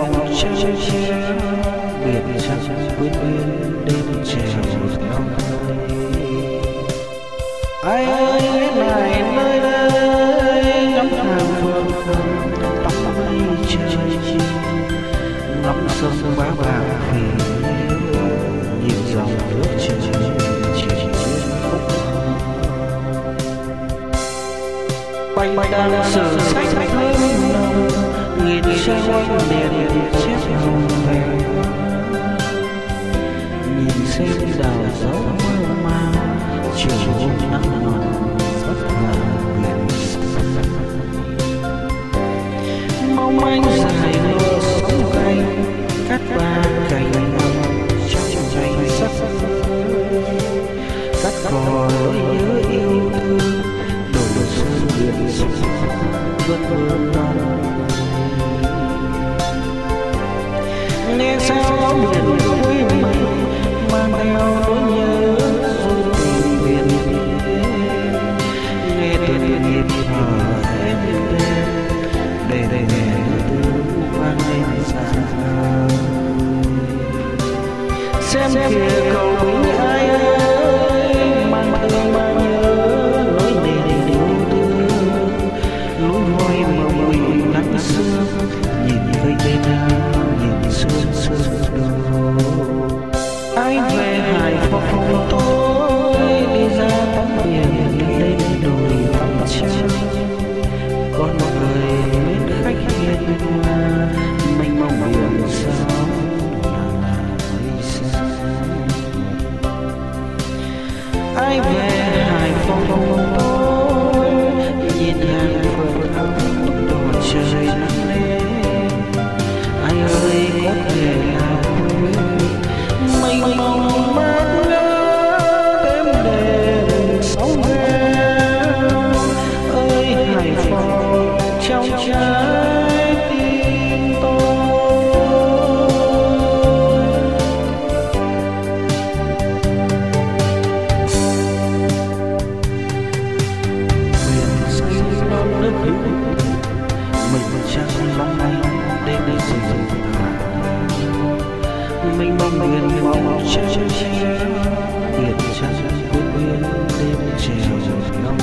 mong trăng che biển trăng quyến luyến đêm trèo theo ai ơi này nơi đây ngắm hàng phương tóc mây trời ngắm sông bá vàng vì nhìn dòng nước chảy chỉ khúc quanh đang sử sách hương nồng nghìn sao đèn chép hồng về nhìn xem đào dấu mơ mang chiều nắng nóng rất là biển mong manh dài lùa sống cay cắt ba cành trong tranh sắc cắt cỏ nỗi nhớ yêu thương đổ xuân biển vẫn mưa non nghe sao biển vui mình mang theo nỗi nhớ du tình biển nghe từng nhịp thở em bên để nghe tiếng vang lên xa xem kìa cầu bình ai ơi mang thương mang nhớ nỗi niềm yêu thương núi voi mộng mình nắng sương nhìn cây bên nhìn sương sương ai về Hải Phòng tôi đi ra tắm biển lên đồi tắm trăng con một người mến khách hiền hòa mênh mông biển sóng là mây xa ai về Hải Phòng tôi nhìn hàng phượng ấm đỏ trời nắng lên ai ơi có thể nào mênh mông mát ngỡ đêm đêm sóng veo ơi Hải Phòng trong trái tim tôi biển xanh non nước hữu mình trăng lóng lánh đêm đêm rừng mênh mông biển màu trắng che biển trắng quyến luyến đêm trèo long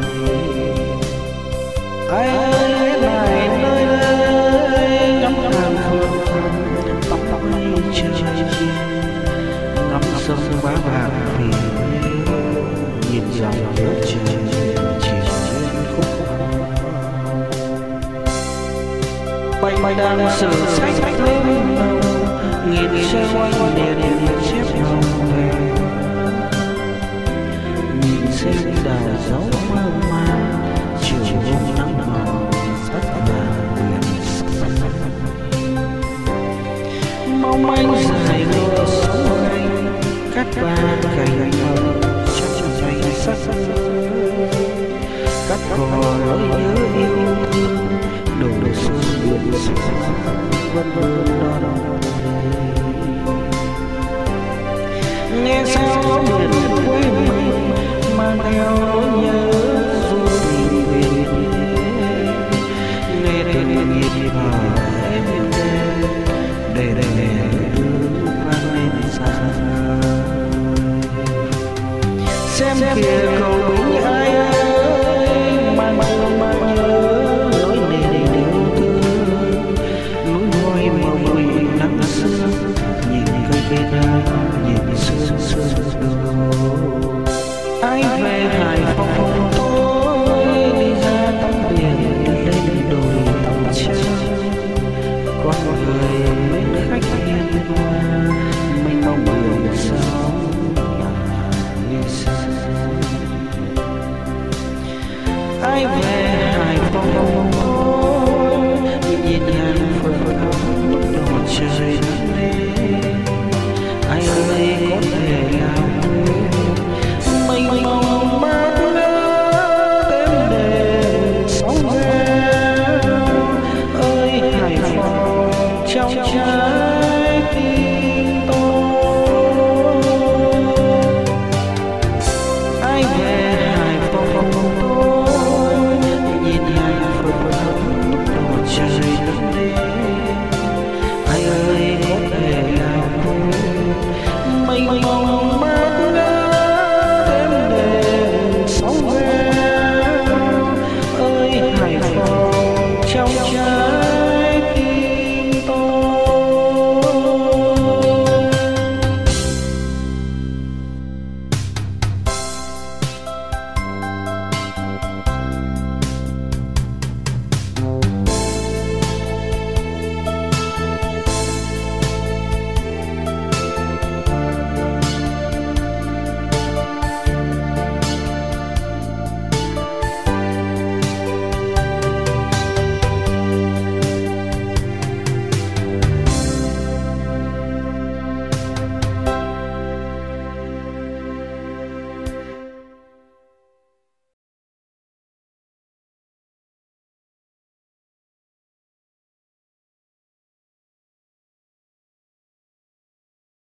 ai ơi này nơi đây ngắm hàng phương tóc mây trời ngắm sông bá vàng vì nhìn dòng nước chảy chỉ trên khúc bay đang sử sách hương nồng nghìn sao đèn chép hồng về nhìn xem đào dấu mơ mang chiều nắng nóng rất là biển mong manh dài lùa sống anh cắt ba cành trong tranh sắc cắt cỏ nỗi nhớ yêu thương đổ xuân biển vẫn vương non nghe sao biển quê mình mang theo nỗi nhớ du tình biển nghe từng nhịp thở em bên để nghe tiếng vang lên xa xem kìa cầu bình ai ơi mang thương mang nhớ nỗi niềm yêu thương núi voi mộng mình nắng sương nhìn cây bên nhìn sương sương ai về Hải Phòng tôi đi ra tắm biển lên đồi tắm trăng con một người mến khách hiền hòa mênh mông biển sóng là mây xa ai về Hải Phòng tôi nhìn hàng phượng đỏ trời nắng lên ai ơi có thể nào mênh mông mát ngỡ đêm đêm sóng veo ơi Hải Phòng trong trái